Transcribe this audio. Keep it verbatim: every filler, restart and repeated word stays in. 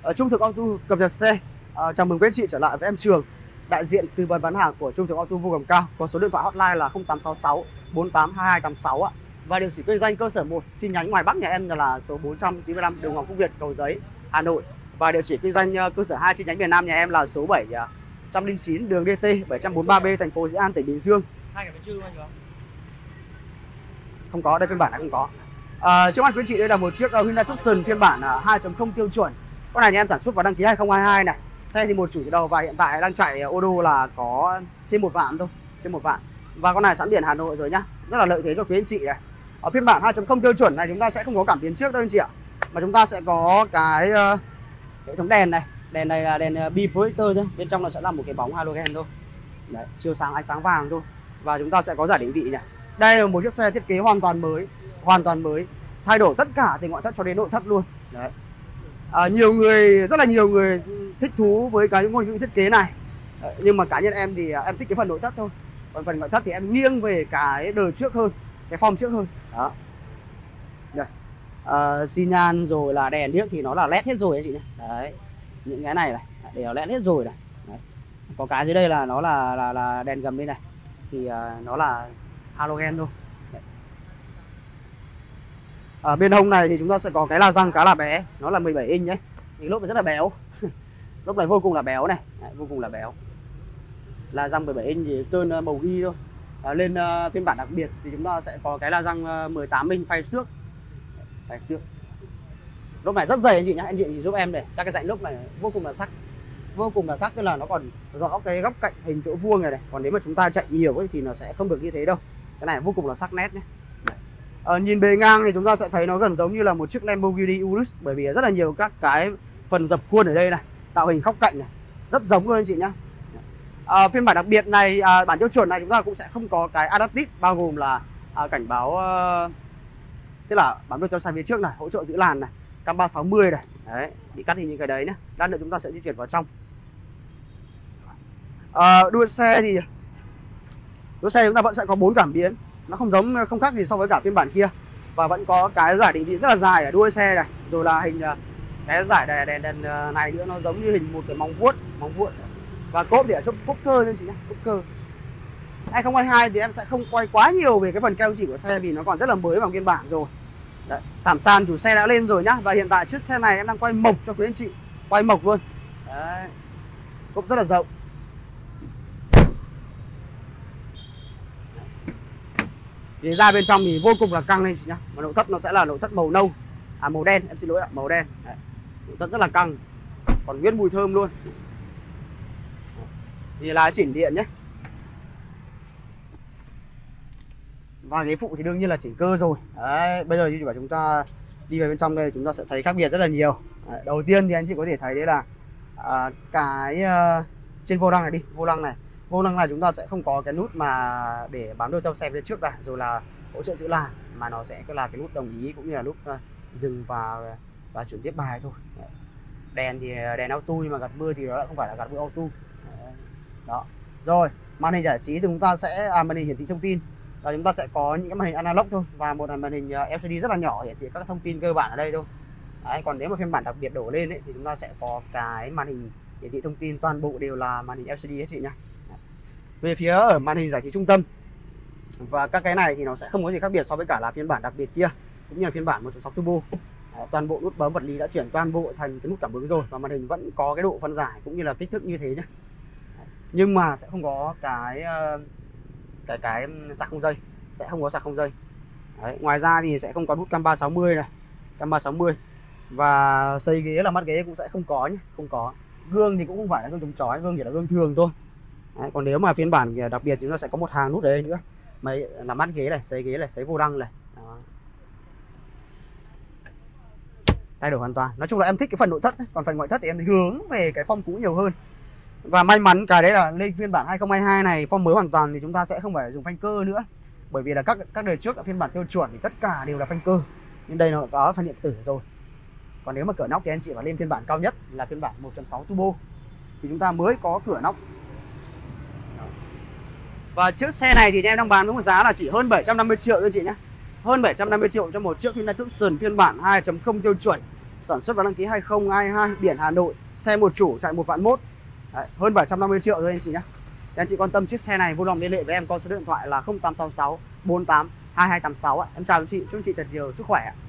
Ở Trung Thực Auto cập nhật xe. À, chào mừng quý anh chị trở lại với em Trường, đại diện tư vấn bán hàng của Trung Thực Auto vô cùng cao. Có số điện thoại hotline là không tám sáu sáu bốn tám hai hai tám sáu ạ. Và địa chỉ kinh doanh cơ sở một chi nhánh ngoài Bắc nhà em là số bốn trăm chín mươi lăm đường Hoàng Quốc Việt, Cầu Giấy, Hà Nội. Và địa chỉ kinh doanh cơ sở hai chi nhánh miền Nam nhà em là số bảy trăm lẻ chín đường đê tê bảy trăm bốn mươi ba B, thành phố Dĩ An, tỉnh Bình Dương. Hai cái bánh chưng anh không? Không có, đây phiên bản này không có. À, trước mắt quý anh chị đây là một chiếc uh, Hyundai Tucson phiên bản uh, hai chấm không tiêu chuẩn. Con này nhà em sản xuất và đăng ký hai không hai hai này. Xe thì một chủ từ đầu và hiện tại đang chạy ô đô là có trên một vạn thôi, trên một vạn. Và con này sẵn biển Hà Nội rồi nhá, rất là lợi thế cho quý anh chị này. Ở phiên bản hai chấm không tiêu chuẩn này chúng ta sẽ không có cảm biến trước đâu anh chị ạ, mà chúng ta sẽ có cái uh, hệ thống đèn này. Đèn này là đèn uh, bi projector thôi, bên trong nó sẽ là một cái bóng halogen thôi. Đấy, chiếu sáng ánh sáng vàng thôi. Và chúng ta sẽ có giải định vị này. Đây là một chiếc xe thiết kế hoàn toàn mới, hoàn toàn mới, thay đổi tất cả từ ngoại thất cho đến nội thất luôn. Đấy. À, nhiều người, rất là nhiều người thích thú với cái ngôn ngữ thiết kế này. Đấy, nhưng mà cá nhân em thì em thích cái phần nội thất thôi. Còn phần ngoại thất thì em nghiêng về cái đời trước hơn, cái form trước hơn. Đó. Đây. À, xi nhan rồi là đèn điếc thì nó là led hết rồi anh chị nhé. Đấy. Những cái này này đều led hết rồi này. Đấy. Có cái dưới đây là nó là là, là đèn gầm đây này. Thì uh, nó là halogen thôi. Ở bên hông này thì chúng ta sẽ có cái la răng khá là bé, nó là mười bảy inch nhé. Thì lốp này rất là béo. Lốp này vô cùng là béo này. Đấy, vô cùng là béo. La răng mười bảy inch thì sơn màu ghi thôi. À, lên uh, phiên bản đặc biệt thì chúng ta sẽ có cái la răng uh, mười tám inch phay xước. Phay xước. Lốp này rất dày anh chị nhé, anh chị giúp em này, các cái dãy lốp này vô cùng là sắc. Vô cùng là sắc, tức là nó còn rõ cái góc cạnh hình chỗ vuông này này. Còn nếu mà chúng ta chạy nhiều ấy, thì nó sẽ không được như thế đâu. Cái này vô cùng là sắc nét nhé. Ờ, nhìn bề ngang thì chúng ta sẽ thấy nó gần giống như là một chiếc Lamborghini Urus, bởi vì rất là nhiều các cái phần dập khuôn ở đây này, tạo hình góc cạnh này, rất giống luôn anh chị nhá. À, phiên bản đặc biệt này, à, bản tiêu chuẩn này chúng ta cũng sẽ không có cái adaptive, bao gồm là à, cảnh báo, uh, tức là bám đuôi theo xe phía trước này, hỗ trợ giữ làn này, cam ba sáu mươi này, đấy, bị cắt hình những cái đấy nhé. Lát nữa chúng ta sẽ di chuyển vào trong. À, đuôi xe thì đuôi xe chúng ta vẫn sẽ có bốn cảm biến, nó không giống, không khác gì so với cả phiên bản kia, và vẫn có cái giải định vị rất là dài ở đuôi xe này, rồi là hình cái giải đèn đèn đèn này nữa, nó giống như hình một cái móng vuốt, móng vuốt. Và cốp thì ở trong cốp cơ thôi chị nhé, cốp cơ. hai không hai hai thì em sẽ không quay quá nhiều về cái phần keo chỉ của xe vì nó còn rất là mới vào phiên bản rồi. Đấy, thảm sàn chủ xe đã lên rồi nhá, và hiện tại chiếc xe này em đang quay mộc cho quý anh chị, quay mộc luôn. Đấy, cốp rất là rộng. Thì ra bên trong thì vô cùng là căng lên chị nhá. Và nội thất nó sẽ là nội thất màu nâu, à màu đen, em xin lỗi ạ, màu đen. Đấy, nội thất rất là căng, còn nguyên mùi thơm luôn. Thì là chỉnh điện nhé. Và ghế phụ thì đương nhiên là chỉnh cơ rồi. Đấy, bây giờ như bảo chúng ta đi vào bên trong đây chúng ta sẽ thấy khác biệt rất là nhiều. Đấy, đầu tiên thì anh chị có thể thấy đấy là à, cái uh, trên vô lăng này đi, vô lăng này. Vô lăng này chúng ta sẽ không có cái nút mà để bám đuôi theo xe phía trước này, rồi là hỗ trợ giữ làn, mà nó sẽ là cái nút đồng ý cũng như là nút uh, dừng và và chuyển tiếp bài thôi. Đấy. Đèn thì đèn auto, nhưng mà gạt mưa thì nó lại không phải là gạt mưa auto. Đấy. Đó. Rồi, màn hình giải trí thì chúng ta sẽ à, màn hình hiển thị thông tin. Và chúng ta sẽ có những cái màn hình analog thôi, và một màn hình lờ xê đê rất là nhỏ hiển thị các thông tin cơ bản ở đây thôi. Đấy, còn nếu mà phiên bản đặc biệt đổ lên ấy, thì chúng ta sẽ có cái màn hình hiển thị thông tin toàn bộ đều là màn hình lờ xê đê hết chị nhá. Về phía ở màn hình giải trí trung tâm và các cái này thì nó sẽ không có gì khác biệt so với cả là phiên bản đặc biệt kia, cũng như là phiên bản một chấm sáu turbo. Đấy, toàn bộ nút bấm vật lý đã chuyển toàn bộ thành cái nút cảm ứng rồi, và màn hình vẫn có cái độ phân giải cũng như là kích thước như thế nhé. Nhưng mà sẽ không có cái cái cái sạc không dây, sẽ không có sạc không dây. Đấy, ngoài ra thì sẽ không có nút cam ba sáu mươi này, cam ba sáu mươi, và xây ghế là mắt ghế cũng sẽ không có nhé, không có. Gương thì cũng không phải là gương chống chói, gương chỉ là gương thường thôi. Đấy, còn nếu mà phiên bản đặc biệt chúng ta sẽ có một hàng nút ở đây nữa, mấy là mắt ghế này, sấy ghế này, sấy vô lăng này. Đó. Thay đổi hoàn toàn. Nói chung là em thích cái phần nội thất ấy. Còn phần ngoại thất thì em hướng về cái form cũ nhiều hơn. Và may mắn cái đấy là lên phiên bản hai không hai hai này, form mới hoàn toàn thì chúng ta sẽ không phải dùng phanh cơ nữa, bởi vì là các các đời trước ở phiên bản tiêu chuẩn thì tất cả đều là phanh cơ, nhưng đây nó có phanh điện tử rồi. Còn nếu mà cửa nóc thì anh chị phải lên phiên bản cao nhất là phiên bản một chấm sáu turbo thì chúng ta mới có cửa nóc. Và chiếc xe này thì em đang bán với một giá là chỉ hơn bảy trăm năm mươi triệu thôi chị nhé. Hơn bảy trăm năm mươi triệu cho một chiếc Hyundai Tucson phiên bản hai chấm không tiêu chuẩn sản xuất và đăng ký hai không hai hai, biển Hà Nội, xe một chủ, chạy một vạn mốt. Đấy, hơn bảy trăm năm mươi triệu thôi anh chị nhé. Anh chị quan tâm chiếc xe này vui lòng liên hệ với em qua số điện thoại là không tám sáu sáu bốn tám hai hai tám sáu. Em chào anh chị, chúc anh chị thật nhiều sức khỏe.